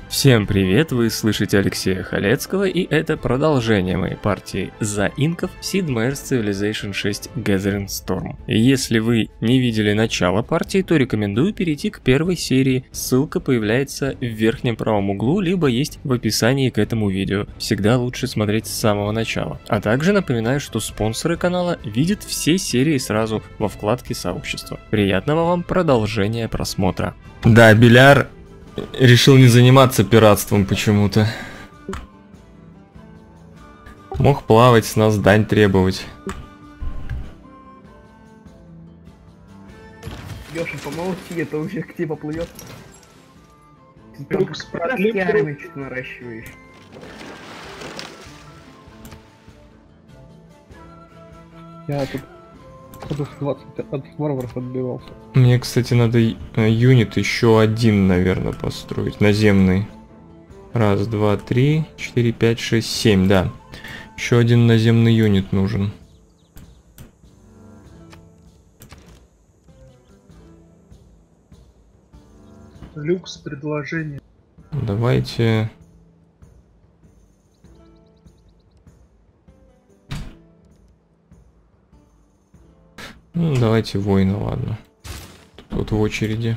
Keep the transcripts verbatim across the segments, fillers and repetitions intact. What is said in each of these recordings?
Всем привет, вы слышите Алексея Халецкого, и это продолжение моей партии за инков Sid Meier's Civilization шесть Gathering Storm. И если вы не видели начало партии, то рекомендую перейти к первой серии, ссылка появляется в верхнем правом углу, либо есть в описании к этому видео. Всегда лучше смотреть с самого начала. А также напоминаю, что спонсоры канала видят все серии сразу во вкладке сообщества. Приятного вам продолжения просмотра. Да, Беляр решил не заниматься пиратством почему-то. Мог плавать, с нас дань требовать. Леша, помолчи, это уже к тебе поплывет. Ты там Люкс, продлим что наращиваешь. Я тут ходов двадцать от варваров отбивался. Мне, кстати, надо юнит еще один, наверное, построить. Наземный. Раз, два, три, четыре, пять, шесть, семь, да. Еще один наземный юнит нужен. Люкс, предложение. Давайте... Ну, давайте воина, ладно. Тут в очереди.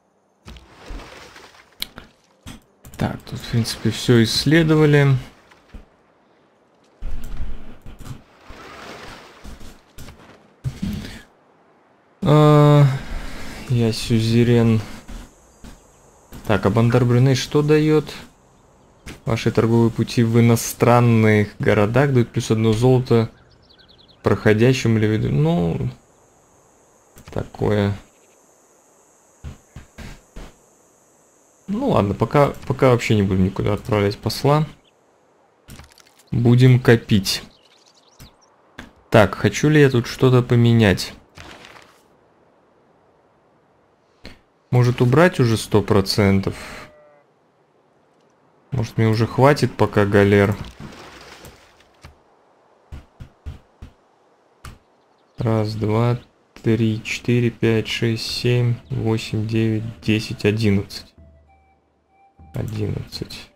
Так, тут, в принципе, все исследовали. А, я сюзерен. Так, а Бандар Брюней что дает? Ваши торговые пути в иностранных городах дают плюс одно золото проходящим или виду. Ну, такое. Ну ладно, пока, пока вообще не будем никуда отправлять посла. Будем копить. Так, хочу ли я тут что-то поменять? Может убрать уже сто процентов? Может мне уже хватит пока галер? Раз, два, три, четыре, пять, шесть, семь, восемь, девять, десять, одиннадцать. Одиннадцать.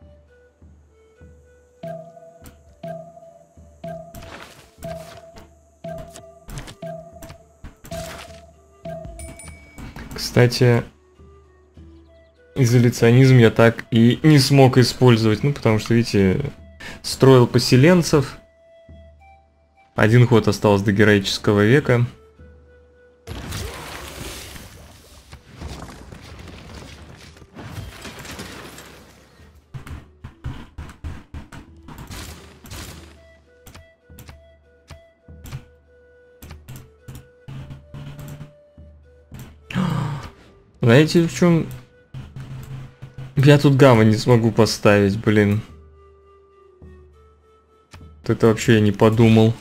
Кстати, изоляционизм я так и не смог использовать, ну потому что, видите, строил поселенцев. Один ход остался до героического века. Знаете, в чем? Я тут гамма не смогу поставить, блин. Вот это вообще я не подумал.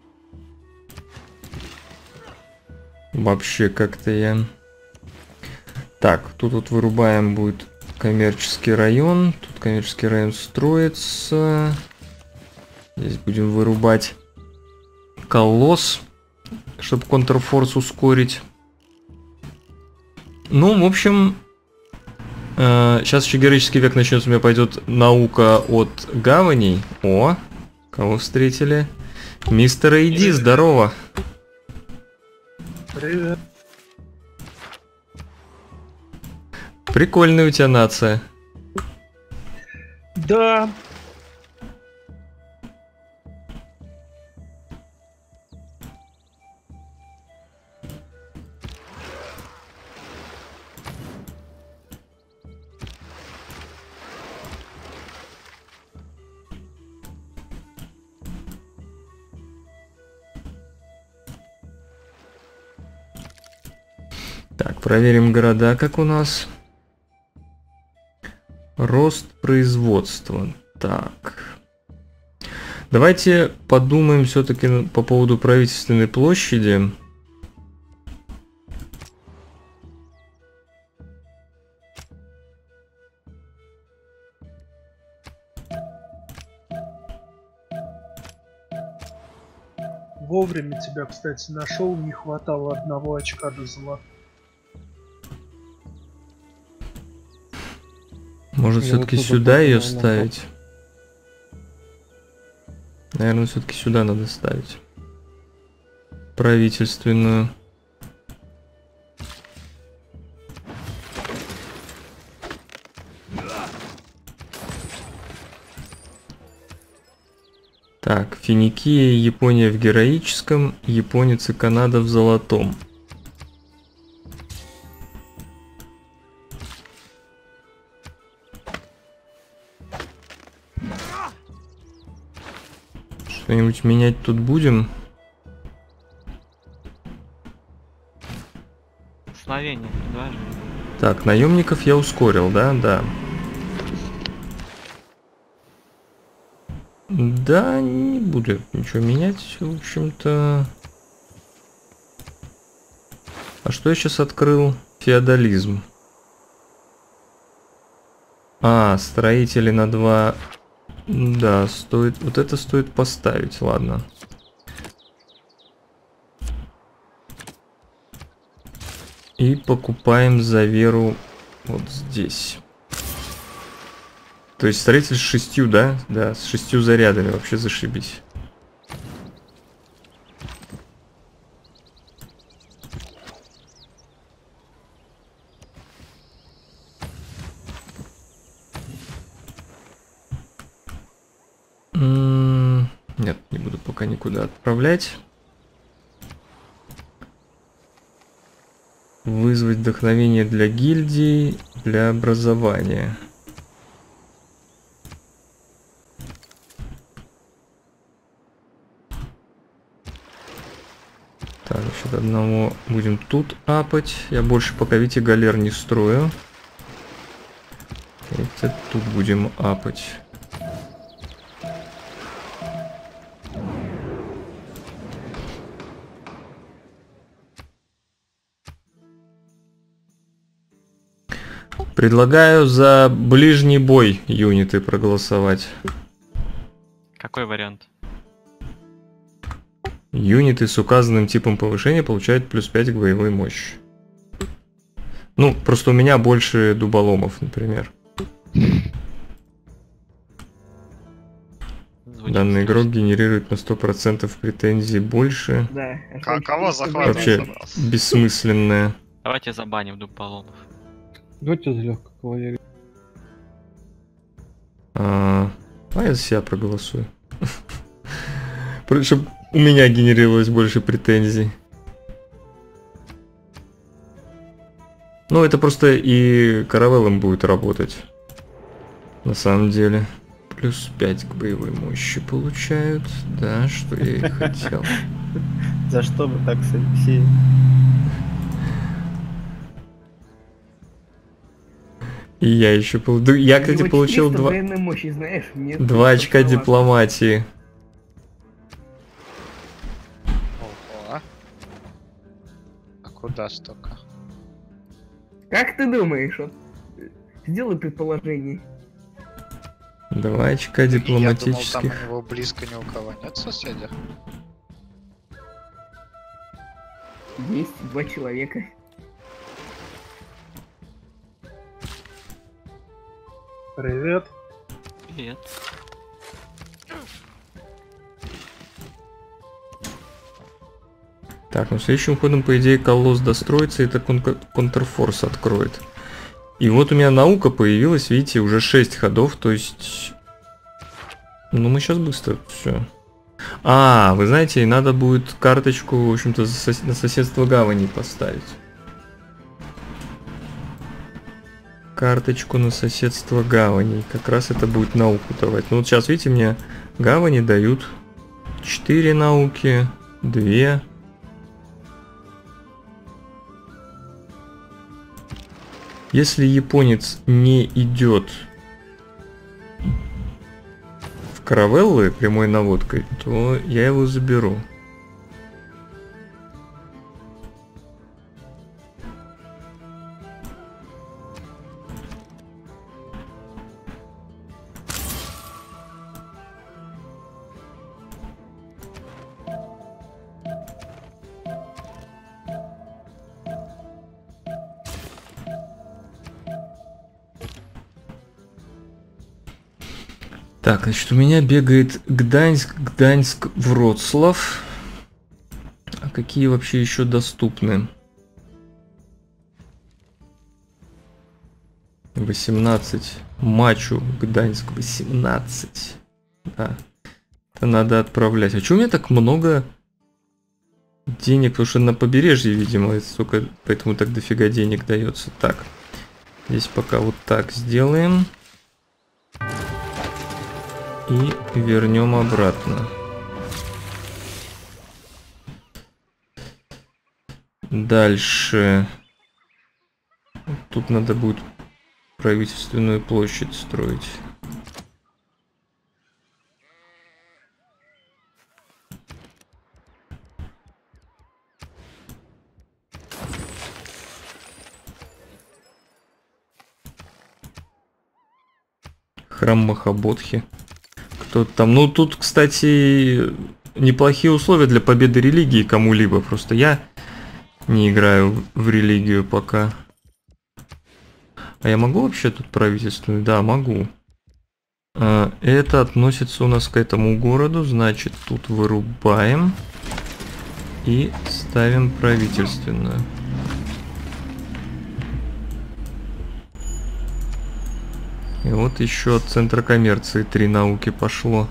Вообще как-то я... Так, тут вот вырубаем будет коммерческий район. Тут коммерческий район строится. Здесь будем вырубать колосс, чтобы контрфорс ускорить. Ну, в общем, э, сейчас еще героический век начнется, у меня пойдет наука от гаваней. О, кого встретили? Мистер Эйди, здорово. Привет. Прикольная у тебя нация. Да. Так, проверим города, как у нас. Рост производства. Так. Давайте подумаем все-таки по поводу правительственной площади. Вовремя тебя, кстати, нашел, не хватало одного очка до золота. Может, Я все-таки вот тут сюда ее наверное, ставить? Наверное, все-таки сюда надо ставить. Правительственную. Так, Финикия и Япония в героическом, японец и Канада в золотом. Что-нибудь менять тут будем? Словения, предложи. Так, наемников я ускорил, да? Да. Да, не буду ничего менять, в общем-то. А что я сейчас открыл? Феодализм. А, строители на два... Да, стоит... Вот это стоит поставить, ладно. И покупаем за веру вот здесь. То есть строитель с шестью, да? Да, с шестью зарядами, вообще зашибись. М-м, нет, не буду пока никуда отправлять. Вызвать вдохновение для гильдии, для образования. Так, значит, одного будем тут апать. Я больше пока, видите, галер не строю. Это тут будем апать. Предлагаю за ближний бой юниты проголосовать. Какой вариант? Юниты с указанным типом повышения получают плюс пять к боевой мощи. Ну, просто у меня больше дуболомов, например. Звучит Данный смешно. игрок генерирует на сто процентов претензий больше. Да. а К- что кого еще захватывать Вообще собрался? бессмысленное. Давайте забаним дуболомов. Давайте за легкой кавалерией. А, а я за себя проголосую. Чтобы у меня генерировалось больше претензий. Ну, это просто и каравеллам будет работать. На самом деле. Плюс пять к боевой мощи получают. Да, что я и хотел. За что вы так, Алексей? И я еще получил. Я, кстати, Его получил четыреста два, военной мощи, знаешь? Мне два это очка страшновато. дипломатии. Ого. А куда столько? Как ты думаешь? Вот, э, сделай предположение. Два очка Я думал, там дипломатических. у него близко ни у кого нет соседей. Есть два человека. Привет. Привет. Так, ну следующим ходом, по идее, колосс достроится, и это кон- контрфорс откроет. И вот у меня наука появилась, видите, уже шесть ходов, то есть... Ну, мы сейчас быстро все. А, вы знаете, надо будет карточку, в общем-то, за сос- на соседство гавани поставить. Карточку на соседство гавани. Как раз это будет науку давать. Ну вот сейчас, видите, мне гавани дают четыре науки, две. Если японец не идет в каравеллы прямой наводкой, то я его заберу. Так, значит, у меня бегает Гданьск, Гданьск, Вроцлав. А какие вообще еще доступны? восемнадцать. Мачу, Гданьск, восемнадцать. Да. Это надо отправлять. А чё у меня так много денег? Потому что на побережье, видимо, столько, поэтому так дофига денег дается. Так. Здесь пока вот так сделаем. И вернем обратно. Дальше. Тут надо будет правительственную площадь строить. Храм Махабодхи. Кто там? Ну, тут, кстати, неплохие условия для победы религии кому-либо. Просто я не играю в религию пока. А я могу вообще тут правительственную? Да, могу. А, это относится у нас к этому городу. Значит, тут вырубаем. И ставим правительственную. И вот еще от центра коммерции три науки пошло.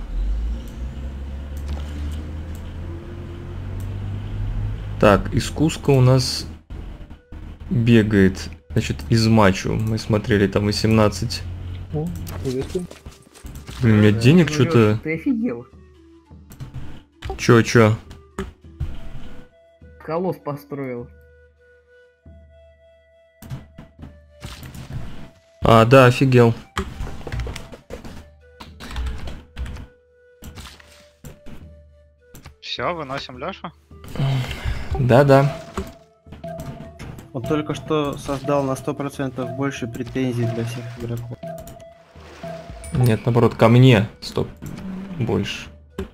Так, из Куска у нас бегает, значит, из Мачу. Мы смотрели, там восемнадцать. О, приветствую. Блин, у меня денег Ну, что-то... Ты офигел. Чё, чё? Колосс построил. А, да, офигел. Все, выносим Лешу. Да-да. Он только что создал на сто процентов больше претензий для всех игроков. Нет, наоборот, ко мне. Стоп. Больше.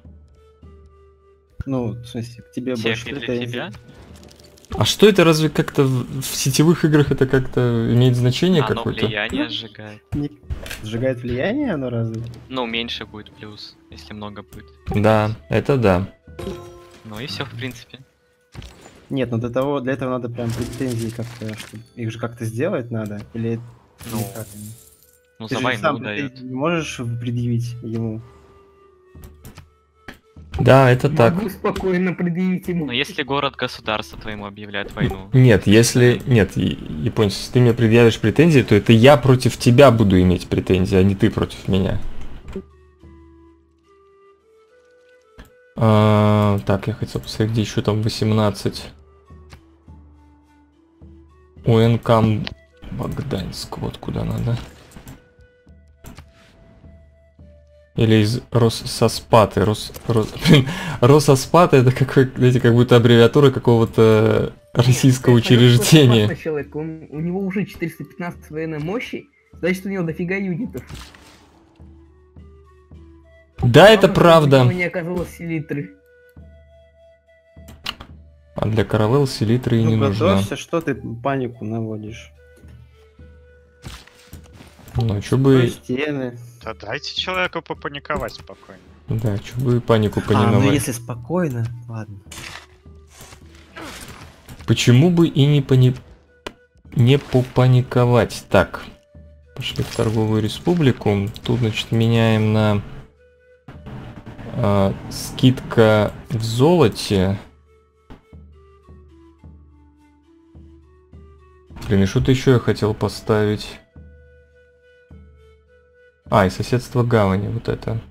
Ну, в смысле, к тебе Всех больше и для претензий. тебя? А что это, разве как-то в, в сетевых играх это как-то имеет значение Оно какое-то? влияние сжигает. Не- Сжигает влияние оно разве? Ну, меньше будет плюс, если много будет. Да, это да. Ну и все, в принципе. Нет, ну для того, для этого надо прям претензии как-то, чтобы их же как-то сделать надо, или Ну, никак? ну Ты за же войну сам дает. претензии не можешь предъявить ему. Да, это так. Могу спокойно предъявить ему. Но если город-государство твоему объявляет войну, Нет, если... Нет, я- японец, если ты мне предъявишь претензии, то это я против тебя буду иметь претензии, а не ты против меня. А, так, я хотел посмотреть, где еще там восемнадцать. УНКам Богданск, вот куда надо. Или из Россоспаты. Рос, Рос, блин, Россоспаты это какой, знаете, как будто аббревиатура какого-то российского Конечно, учреждения. классный человек, он, у него уже четыреста пятнадцать военной мощи, значит у него дофига юнитов. Да, это Главное, чтобы правда. У него не оказалось селитры. А для каравелл селитры и Ну, не нужна. готовься, что ты панику наводишь. Ну, чё Строй бы... стены. Да дайте человеку попаниковать спокойно. Да, чё бы панику А, ну понимать. если спокойно, ладно. Почему бы и не пони... не попаниковать? Так, пошли в торговую республику. Тут, значит, меняем на а, скидка в золоте. Блин, и что-то еще я хотел поставить. А, и соседство гавани, вот это.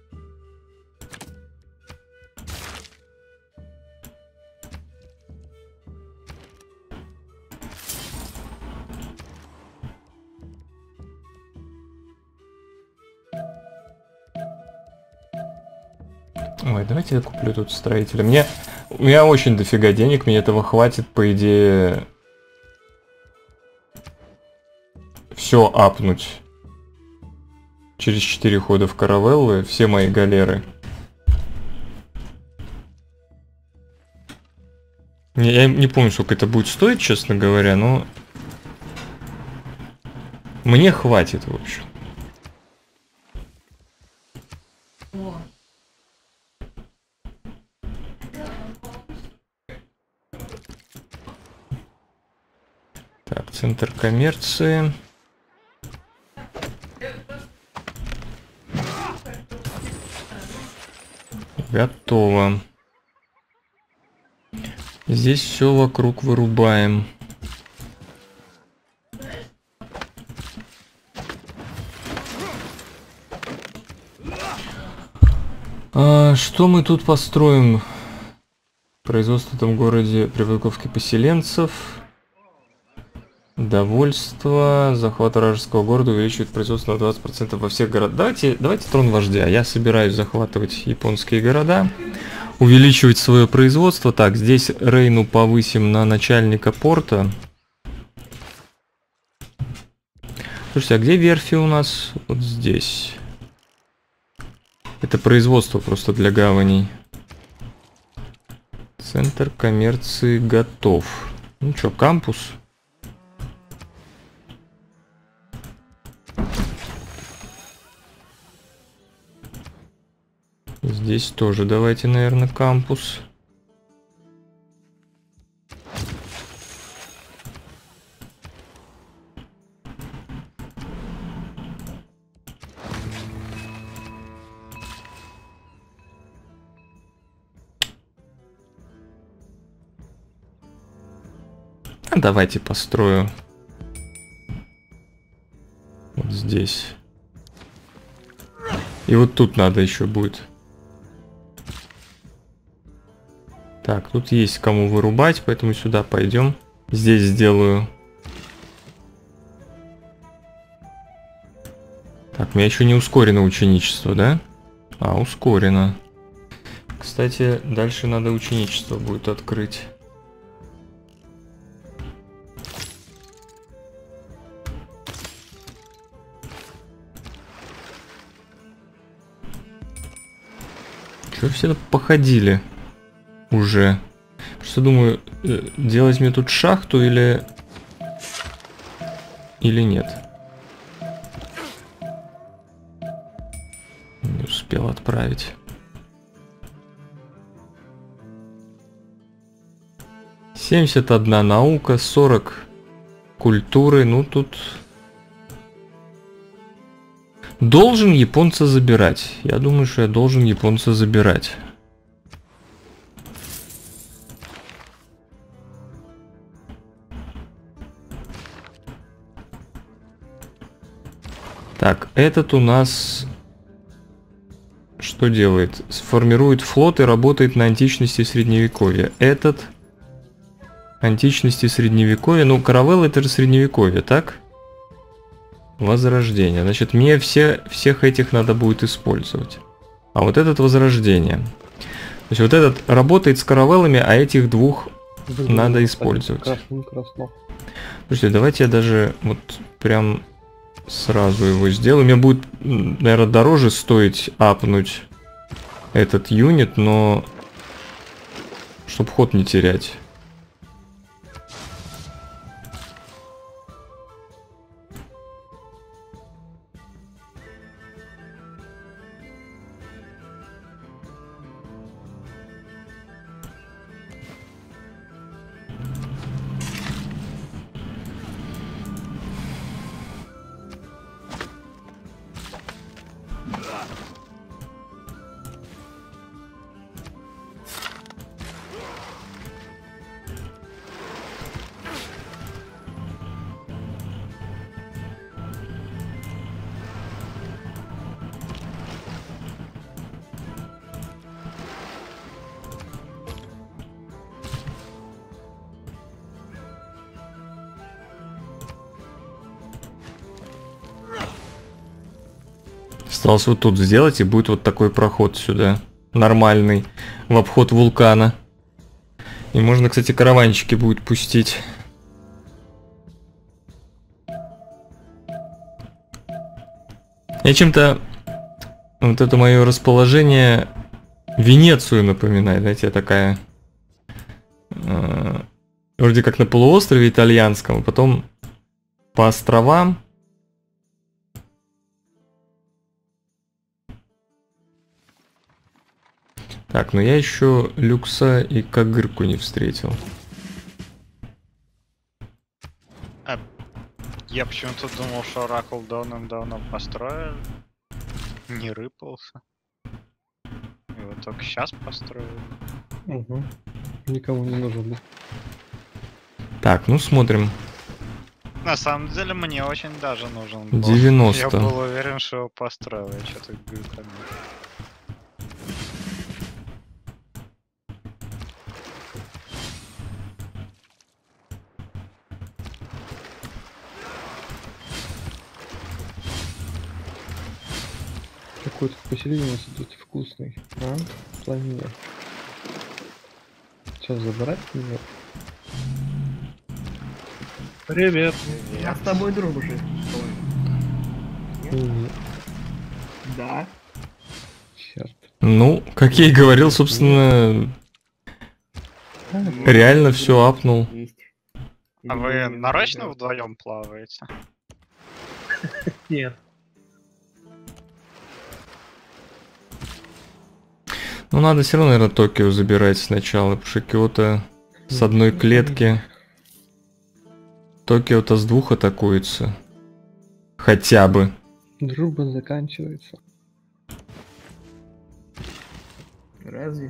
Ой, давайте я куплю тут строителя. Мне, у меня очень дофига денег, мне этого хватит, по идее, все апнуть. Через четыре хода в каравеллы, все мои галеры. Я не помню, сколько это будет стоить, честно говоря, но мне хватит, в общем. центр коммерции. Готово. Здесь все вокруг вырубаем. А, что мы тут построим? Производство в этом городе при выковке поселенцев. Довольство. Захват вражеского города увеличивает производство на двадцать процентов во всех городах. Давайте, давайте трон вождя. Я собираюсь захватывать японские города. Увеличивать свое производство. Так, здесь Рейну повысим на начальника порта. Слушайте, а где верфи у нас? Вот здесь. Это производство просто для гаваней. Центр коммерции готов. Ну что, кампус? Здесь тоже давайте, наверное, кампус. А давайте построю вот здесь. И вот тут надо еще будет. Так, тут есть кому вырубать, поэтому сюда пойдем. Здесь сделаю. Так, у меня еще не ускорено ученичество, да? А, ускорено. Кстати, дальше надо ученичество будет открыть. Что все походили? Уже. Просто думаю, делать мне тут шахту или... Или нет. Не успел отправить. семьдесят одна наука, сорок культуры. Ну тут... Должен японца забирать. Я думаю, что я должен японца забирать. Так, этот у нас что делает? Сформирует флот и работает на античности и средневековье. Этот античности и средневековье. Ну, каравелл это же средневековье, так? Возрождение. Значит, мне все, всех этих надо будет использовать. А вот этот возрождение. То есть вот этот работает с каравеллами, а этих двух Выглядит надо использовать. Красно, красно. Слушайте, давайте я даже вот прям сразу его сделаю. Мне будет, наверное, дороже стоить апнуть этот юнит, но чтобы ход не терять. Осталось вот тут сделать, и будет вот такой проход сюда. Нормальный. В обход вулкана. И можно, кстати, караванчики будет пустить. Я чем-то... Вот это мое расположение Венецию напоминает. Знаете, такая... Э, вроде как на полуострове итальянском, а потом по островам. Так, но я еще Люкса и Кагырку не встретил. А Я почему-то думал, что Оракул давным-давно построил. Не рыпался. И вот только сейчас построил. Угу. Никому не нужен был. Так, ну смотрим. На самом деле мне очень даже нужен был. девяносто. Я был уверен, что его построил. Я что-то гыканул. Какой-то поселение у нас идет вкусный. А? Планета. Сейчас забирать меня? Привет. Я с тобой дружу. Нет. Да. Черт. Ну, как я и говорил, собственно, реально все апнул. Есть. А вы нарочно вдвоем плаваете? Нет. Ну, надо все равно, наверное, Токио забирать сначала, потому что Киото с одной клетки. Токио-то с двух атакуется. Хотя бы. Дружба заканчивается. Разве?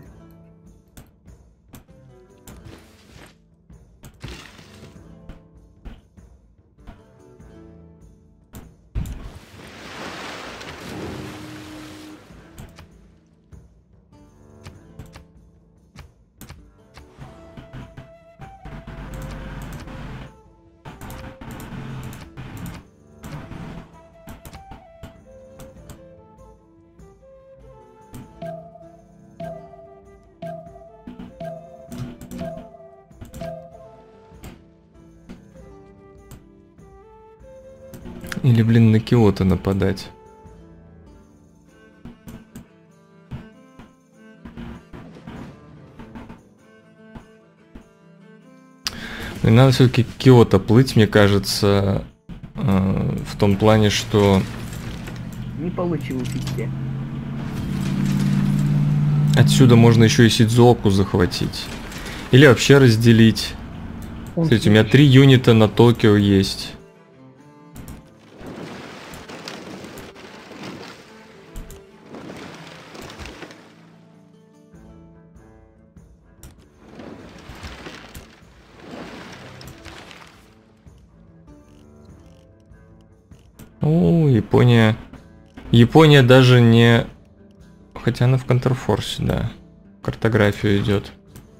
Или, блин, на Киото нападать. И надо все-таки к Киото плыть, мне кажется, э, в том плане, что Не получилось идти. отсюда можно еще и Сидзуоку захватить. Или вообще разделить. Он Смотрите, у меня три юнита на Токио есть. О, Япония. Япония даже не... Хотя она в контрфорсе, да. В картографию идет.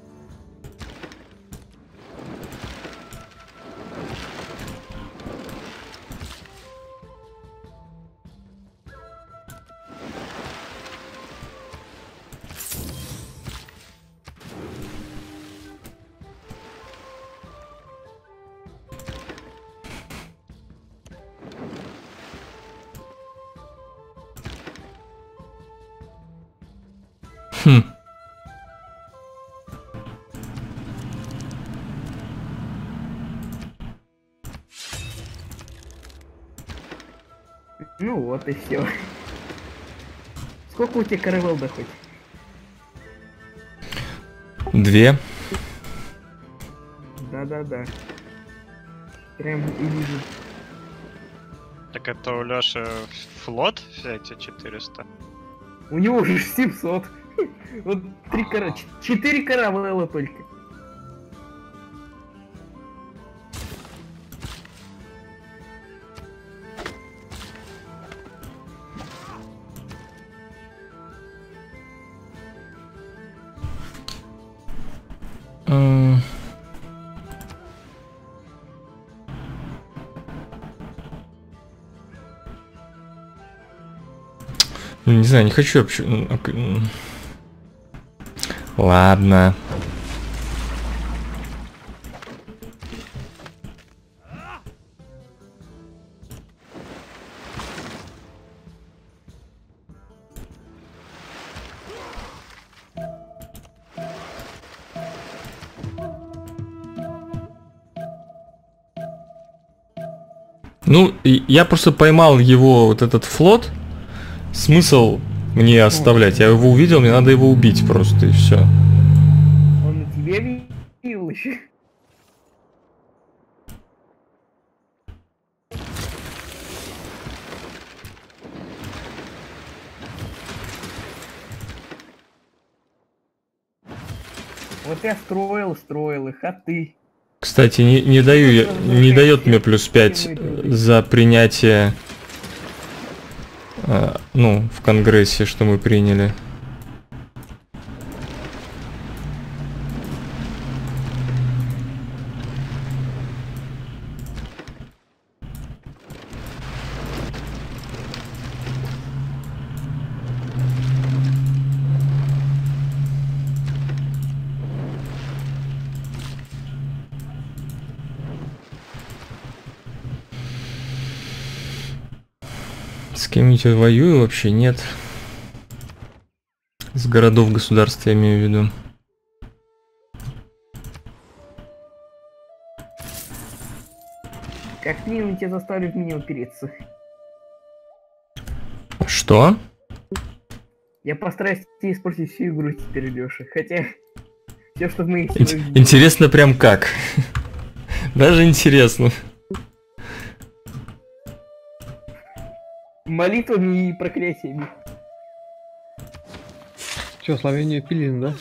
Хм. Ну вот и все. Сколько у тебя каравел да хоть? Две. Да-да-да. Прям и вижу. Так это у Лёши флот все эти четыреста? У него же семьсот. Вот три кара... ч- четыре каравелла только. М. Ну, не знаю, не хочу вообще. м, ок- м. Ладно. Ну, и я просто поймал его вот этот флот. Смысл мне оставлять? Я его увидел, мне надо его убить просто, и все. Он на тебе видел еще. Вот я строил, строил их, а ты? Кстати, не, не даю я, не дает мне плюс пять за принятие, э, ну, в Конгрессе, что мы приняли. С кем-нибудь воюю вообще нет. С городов государства я имею в виду. Как минимум тебя заставлю в меня упереться. Что? Я постараюсь тебе испортить всю игру теперь, Лёша. Хотя, все, что в моих Ин- силах... Интересно прям как. Даже интересно. Молитвами и проклятиями. Че, Словению пилим, да?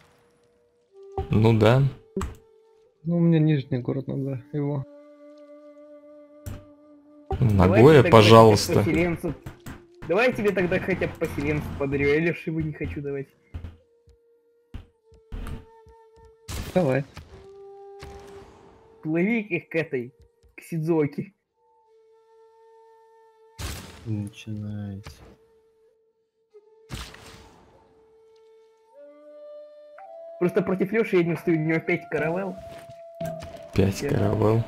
Ну да. Ну, у меня нижний город, надо его. Нагоя, Давайте тогда пожалуйста. хотя бы поселенцев- Давай тебе тогда хотя бы поселенцев подарю, я Лёше его не хочу давать. Давай. Плыви их к этой, к Сидзуоки. Начинается. Просто против Лёши я не устаю, у него пять каравелл. Пять каравелл.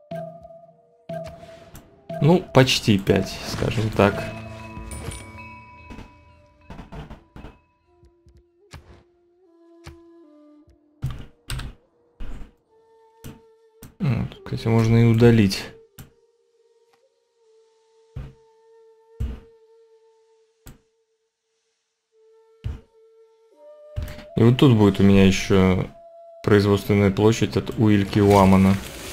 Ну, почти пять, скажем так. Вот, кстати, можно и удалить. И вот тут будет у меня еще производственная площадь от Уильки Уамана.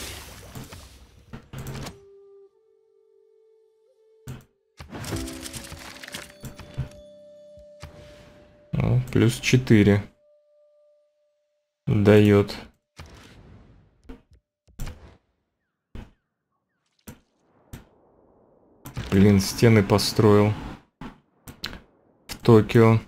О, плюс четыре дает. Блин, стены построил в Токио.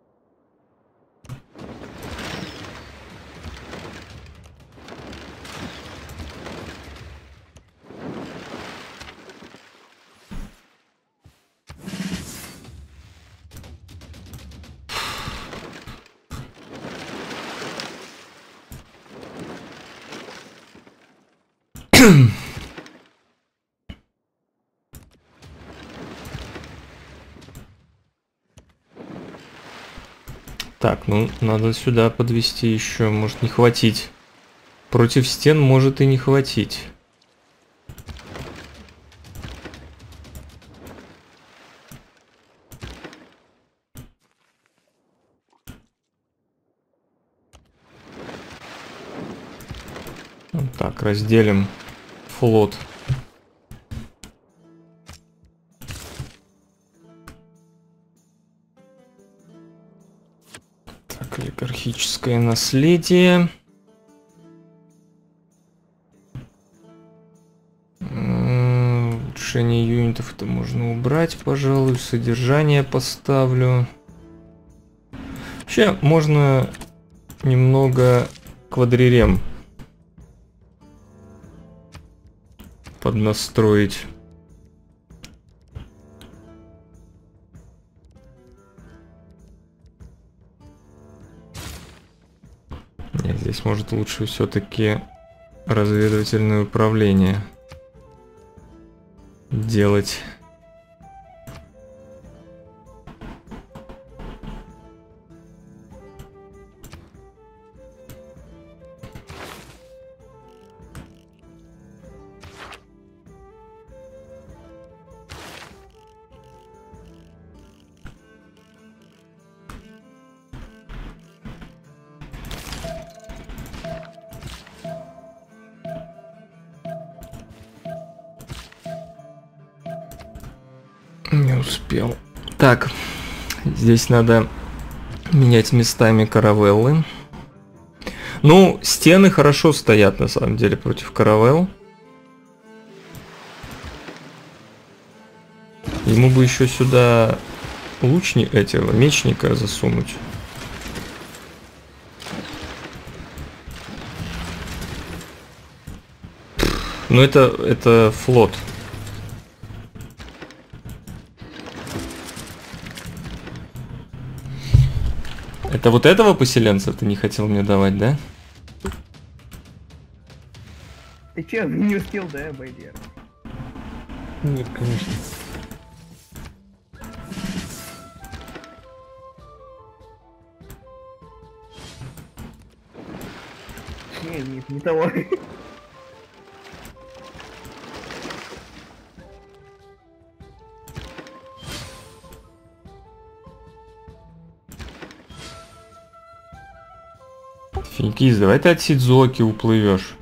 Так, ну надо сюда подвести еще, может не хватить. Против стен может и не хватить. Вот так, разделим флот. Так, олигархическое наследие. М, Улучшение юнитов это можно убрать, пожалуй. Содержание поставлю. Вообще, можно немного квадрирем поднастроить. Нет, здесь может лучше все-таки разведывательное управление делать. Не успел. Так, здесь надо менять местами каравеллы. Ну, стены хорошо стоят на самом деле против каравелл. Ему бы еще сюда лучни этого мечника засунуть. Ну это, это флот. Это вот этого поселенца ты не хотел мне давать, да? Ты че, не успел, да, Байдер? Нет, конечно. Нет, нет, не того. Финикиз, давай ты от Сидзуоки уплывешь.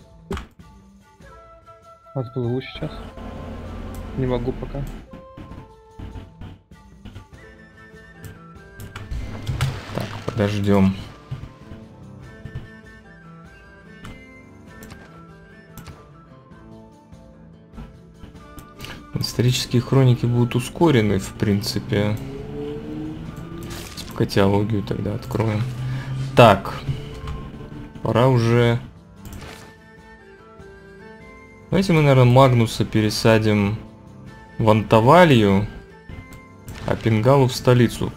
Отплыву сейчас. Не могу пока. Так, подождем. Исторические хроники будут ускорены, в принципе. Пока теологию тогда откроем. Так. Пора уже... Давайте мы, наверное, Магнуса пересадим в Антавалью, а Пингалу в столицу.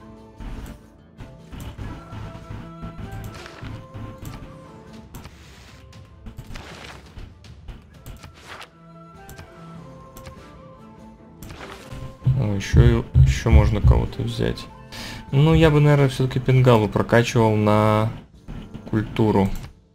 О, еще, еще можно кого-то взять. Ну, я бы, наверное, все-таки Пингалу прокачивал на культуру.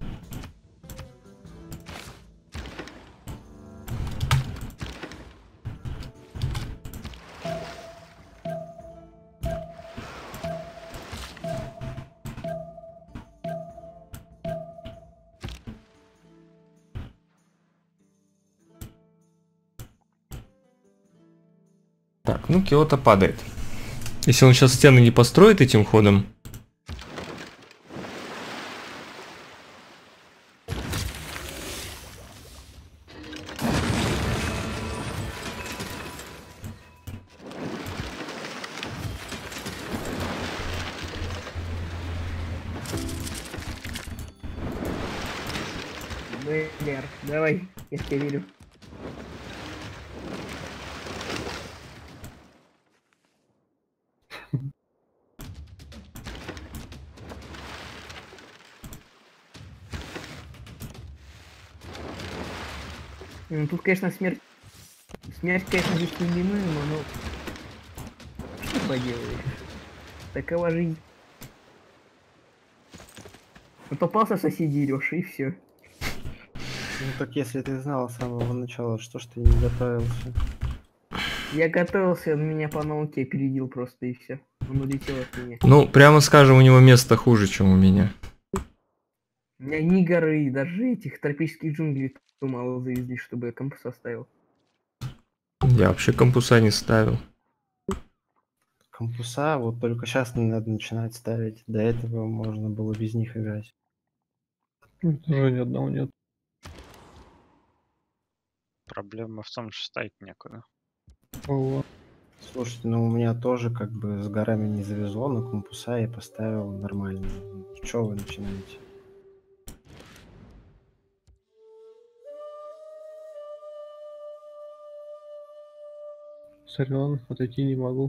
Так, ну Киото падает. Если он сейчас стены не построит этим ходом. Байдер, давай, я тебе верю. Ну, тут, конечно, смерть... Смерть, конечно, здесь неминуема, но... Что поделаешь? Такова жизнь. Попался в соседи Лёши, и все. Ну так если ты знал с самого начала, что ж ты не готовился? Я готовился, он меня по науке опередил просто, и все. Он улетел от меня. Ну, прямо скажем, у него место хуже, чем у меня. У меня ни горы, даже этих тропических джунглей то мало завезли, чтобы я компас оставил. Я вообще компуса не ставил. Кампуса вот только сейчас не надо начинать ставить. До этого можно было без них играть. Уже ни одного нет. Проблема в том, что ставить некуда. О, Слушайте, ну у меня тоже как бы с горами не завезло, но кампуса я поставил нормально. Чё вы начинаете? сорян, отойти не могу.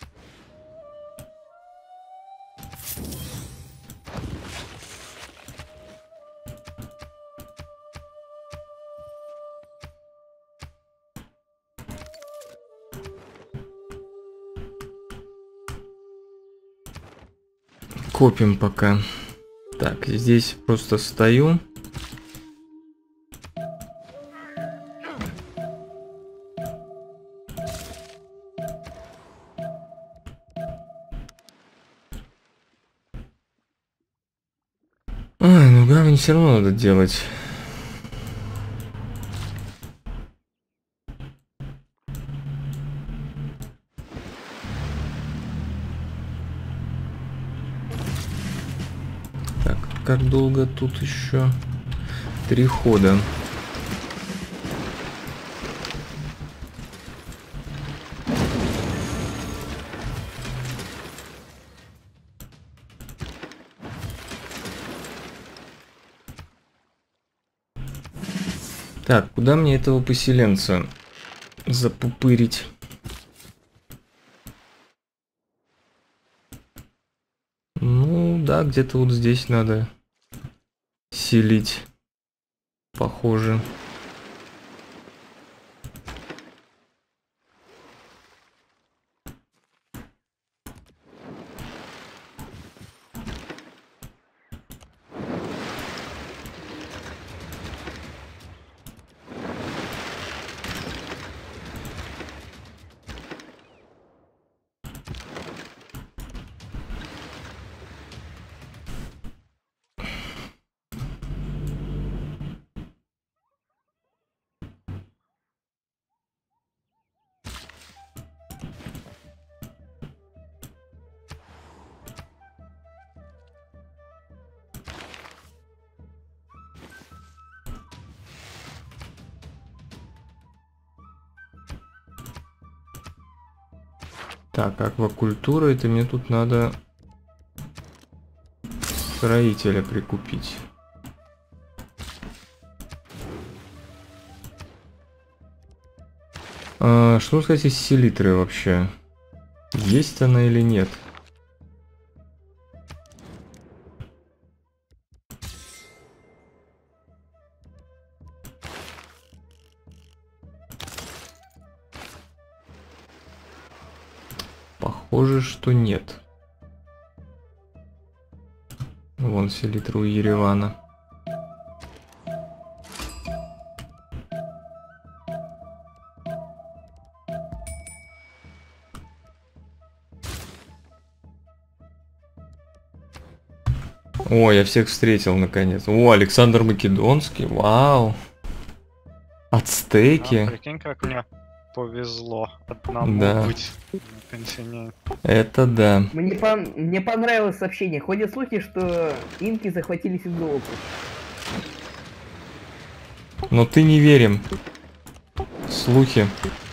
Копим пока. Так, здесь просто стою. Ай, ну гавань все равно надо делать. Так, как долго тут еще? Три хода. Так, куда мне этого поселенца запупырить? Ну, да, где-то вот здесь надо селить. Похоже. Так, аквакультура, это мне тут надо строителя прикупить. А, что сказать из селитры вообще? Есть она или нет? Похоже, что нет. Вон селитра у Еревана. О, я всех встретил наконец. О, Александр Македонский, вау. Ацтеки. А, прикинь, как мне повезло одному Да. быть на континенте. Это да. Мне, пон- мне понравилось сообщение. Ходят слухи, что инки захватили Сидзуоку. Но ты не верим. Слухи.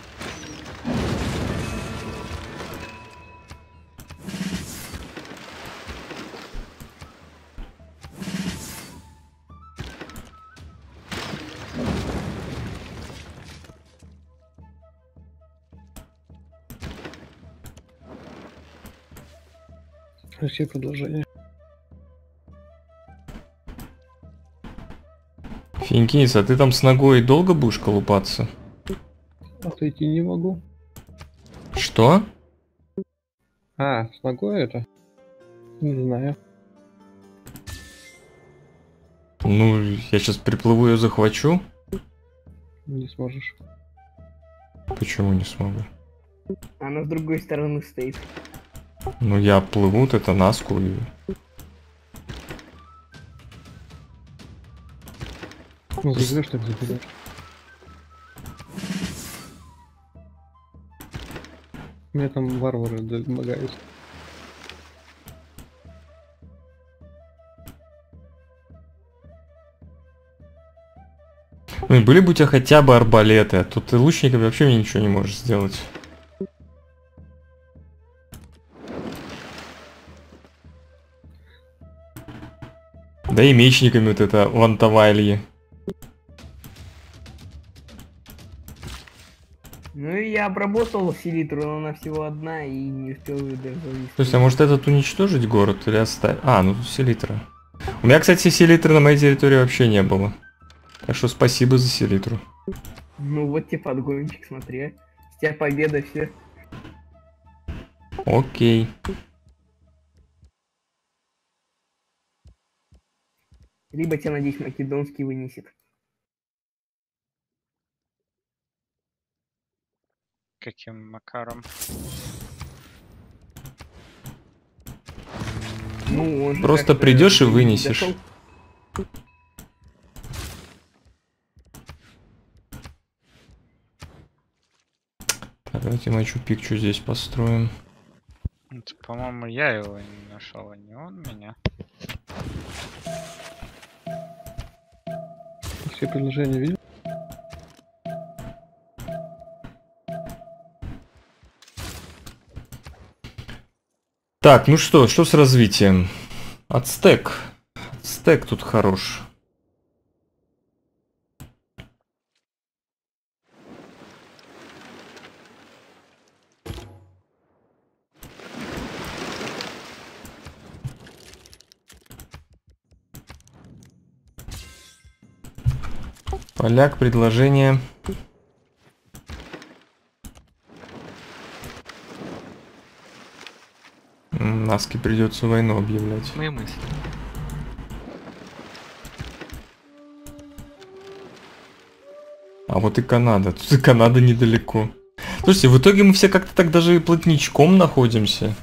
Какие предложения? Финкис, а ты там с ногой долго будешь колупаться? Отойти не могу. Что? А, с ногой это? Не знаю. Ну, я сейчас приплыву ее захвачу. Не сможешь. Почему не смогу? Она с другой стороны стоит. Ну, я плыву, вот это наску и... Ну, заберешь, так заберешь. Мне там варвары домогают. Ну, и были бы у тебя хотя бы арбалеты, а тут ты лучниками вообще мне ничего не можешь сделать. Да и мечниками вот это вантовалье. Ну и я обработал селитру, но она всего одна и не успел ее даже завести. То есть, а может этот уничтожить город или оставить? А, ну тут селитра. У меня, кстати, селитры на моей территории вообще не было. Так что спасибо за селитру. Ну вот тебе подгончик, смотри. а. С тебя победа, все. Окей. Либо тебя, надеюсь, македонский вынесет. Каким макаром? Ну, он же Просто как-то придешь и до них вынесешь. дошел. Так, давайте Мачу-Пикчу здесь построим. Это, по-моему, я его не нашел, а не он меня. Все предложения видел? Так, ну что, что с развитием? Ацтек. Ацтек тут хорош. Поляк, предложение. Наске придется войну объявлять. Мои мысли. А вот и Канада. Тут и Канада недалеко. Слушайте, в итоге мы все как-то так даже и плотничком находимся.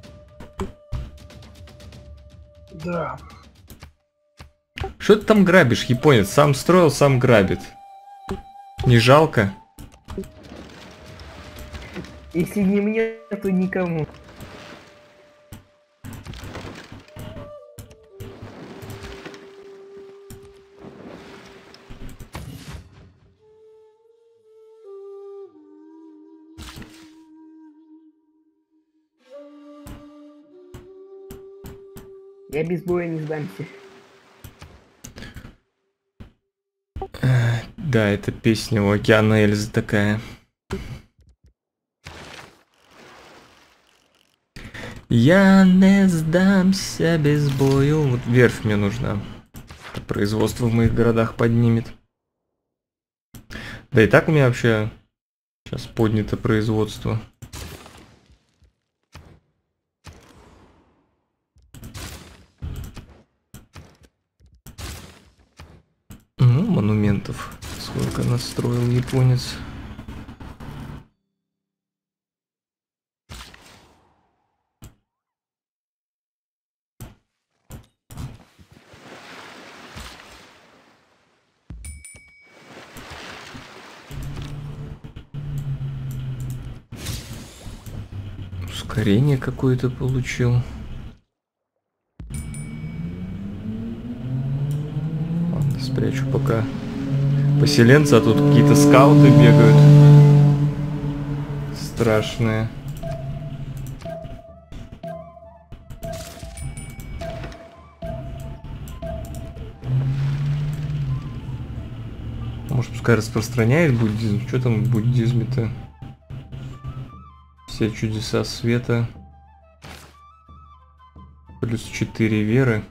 Да. Что ты там грабишь, японец? Сам строил, сам грабит. Не жалко? Если не мне, то никому. Я без боя не сдамся. Да, это песня у Океана Эльзы такая. Я не сдамся без бою. Вот верфь мне нужна. Производство в моих городах поднимет. Да и так у меня вообще сейчас поднято производство. Ну, монументов. Сколько настроил японец. Ускорение какое-то получил. Ладно, спрячу пока поселенцы, а тут какие-то скауты бегают. Страшные. Может, пускай распространяет буддизм? Что там в буддизме-то? Все чудеса света. Плюс четыре веры.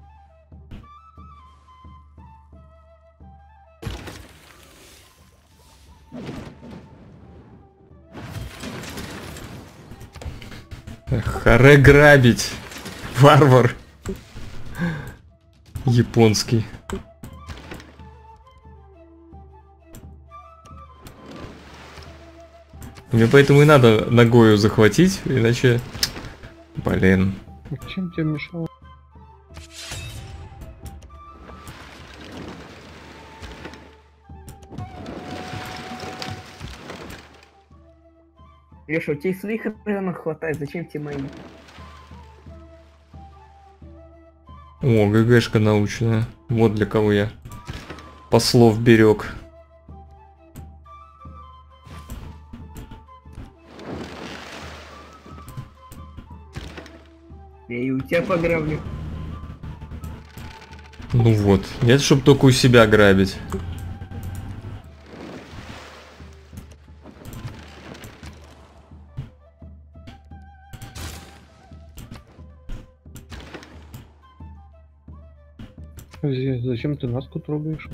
Харе грабить. Варвар. Японский. Мне поэтому и надо ногою захватить, иначе... Блин. Чем тебе мешало? Леша, у тебя и своих районов хватает, зачем тебе мои? О, ГГшка научная. Вот для кого я послов берег. Я и у тебя пограблю. Ну вот. Нет, чтобы только у себя грабить. Зачем ты Наску трогаешь?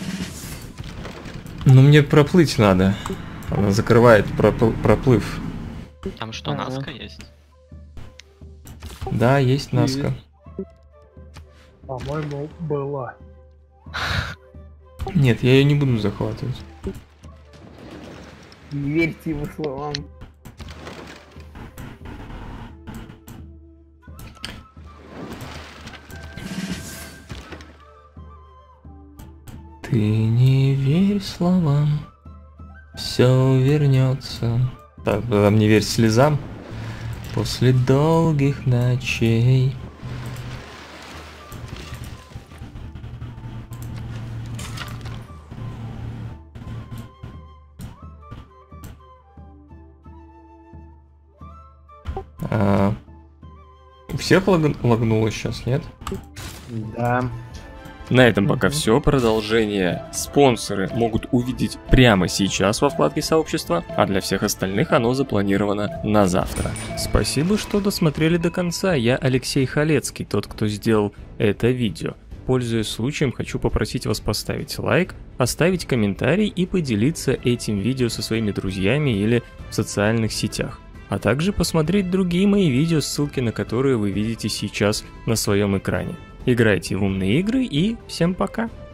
Ну мне проплыть надо. Она закрывает пропл- проплыв. Там что, Ага. Наска есть? Да, есть Наска. По-моему, была. Нет, я ее не буду захватывать. Не верьте его словам. Ты не верь словам, все вернется. Так, там не верь слезам. После долгих ночей. А, у всех лаг... лагнуло сейчас, нет? Да. На этом пока Мгм. все. Продолжение спонсоры могут увидеть прямо сейчас во вкладке сообщества, а для всех остальных оно запланировано на завтра. Спасибо, что досмотрели до конца. Я Алексей Халецкий, тот, кто сделал это видео. Пользуясь случаем, хочу попросить вас поставить лайк, оставить комментарий и поделиться этим видео со своими друзьями или в социальных сетях. А также посмотреть другие мои видео, ссылки на которые вы видите сейчас на своем экране. Играйте в умные игры и всем пока!